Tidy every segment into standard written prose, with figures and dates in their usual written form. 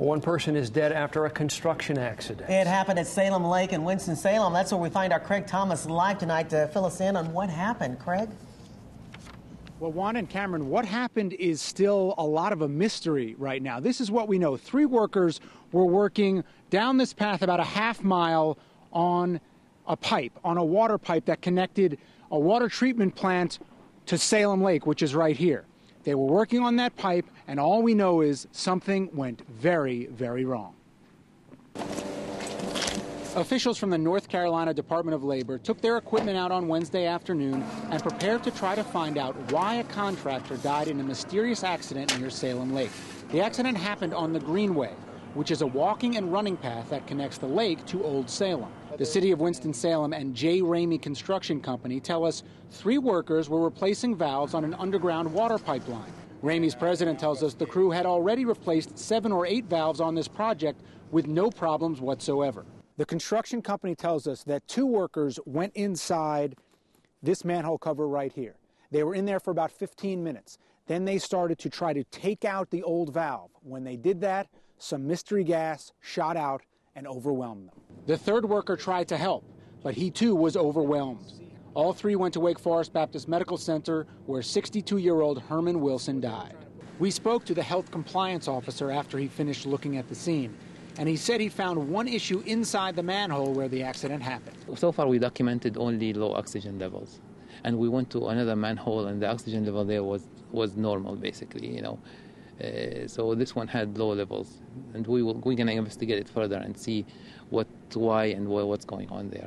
One person is dead after a construction accident. It happened at Salem Lake in Winston-Salem. That's where we find our Craig Thomas live tonight to fill us in on what happened. Craig? Well, Juan and Cameron, what happened is still a lot of a mystery right now. This is what we know. 3 workers were working down this path about a half-mile on a pipe, on a water pipe that connected a water treatment plant to Salem Lake, which is right here. They were working on that pipe, and all we know is something went very, very wrong. Officials from the North Carolina Department of Labor took their equipment out on Wednesday afternoon and prepared to try to find out why a contractor died in a mysterious accident near Salem Lake. The accident happened on the Greenway, which is a walking and running path that connects the lake to Old Salem. The city of Winston-Salem and J. Ramey Construction Company tell us 3 workers were replacing valves on an underground water pipeline. Ramey's president tells us the crew had already replaced 7 or 8 valves on this project with no problems whatsoever. The construction company tells us that 2 workers went inside this manhole cover right here. They were in there for about 15 minutes. Then they started to try to take out the old valve. When they did that, some mystery gas shot out and overwhelmed them. The 3rd worker tried to help, but he too was overwhelmed. All 3 went to Wake Forest Baptist Medical Center, where 62-year-old Herman Wilson died. We spoke to the health compliance officer after he finished looking at the scene, and he said he found one issue inside the manhole where the accident happened. So far we documented only low oxygen levels, and we went to another manhole and the oxygen level there was normal, basically, you know. So this one had low levels, and we're going to investigate it further and see why and what's going on there.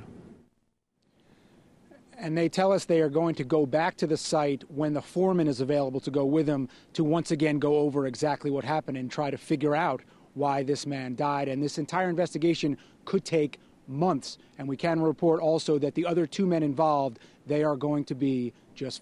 And they tell us they are going to go back to the site when the foreman is available to go with them to once again go over exactly what happened and try to figure out why this man died. And this entire investigation could take months. And we can report also that the other 2 men involved, they are going to be just